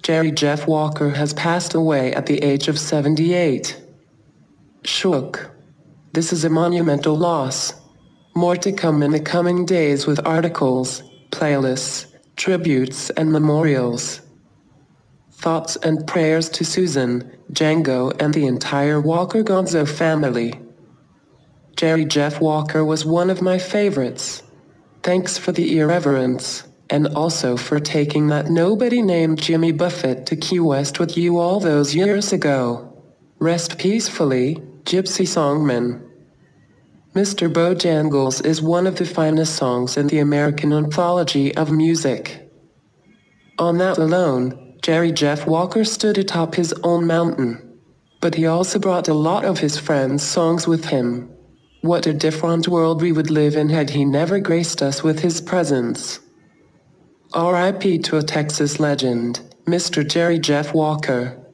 Jerry Jeff Walker has passed away at the age of 78. Shook. This is a monumental loss. More to come in the coming days with articles, playlists, tributes and memorials. Thoughts and prayers to Susan, Django and the entire Walker Gonzo family. Jerry Jeff Walker was one of my favorites. Thanks for the irreverence, and also for taking that nobody named Jimmy Buffett to Key West with you all those years ago. Rest peacefully, Gypsy Songman. Mr. Bojangles is one of the finest songs in the American anthology of music. On that alone, Jerry Jeff Walker stood atop his own mountain. But he also brought a lot of his friends' songs with him. What a different world we would live in had he never graced us with his presence. R.I.P. to a Texas legend, Mr. Jerry Jeff Walker.